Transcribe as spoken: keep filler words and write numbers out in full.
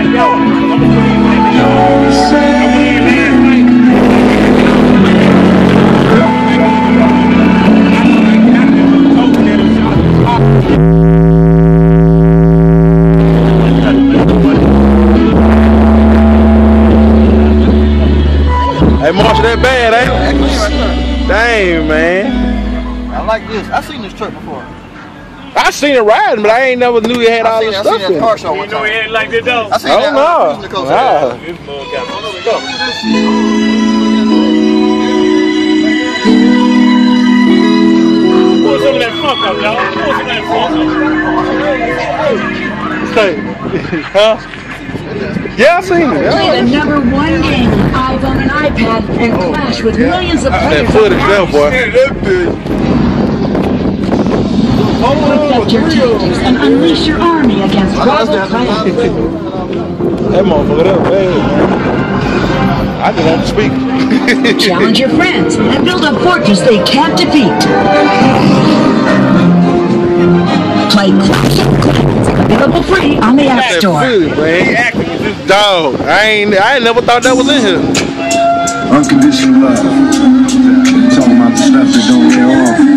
Hey, Marshall, that bad, ain't it? Dang, man. I like this. I've seen this truck before. I seen it riding, but I ain't never knew it had all this stuff in it. I seen that car show one time. You know it had like this though? I seen that. Oh, no. Wow. This mug got it. Pull some of that funk up, y'all. Pull some of that funk up. Huh? Yeah, I seen it. Play the number one game on iPhone and iPad and clash with millions of players. That footage there, boy. Perfect your tactics and unleash your army against rival players. That motherfucker up, man. I just want to speak. Challenge your friends and build a fortress they can't defeat. Play Clash of Clans, available free on the App Store. Food, man. Dog, I ain't, I ain't never thought that was in here. Unconditional love. Talking about the stuff that don't wear off.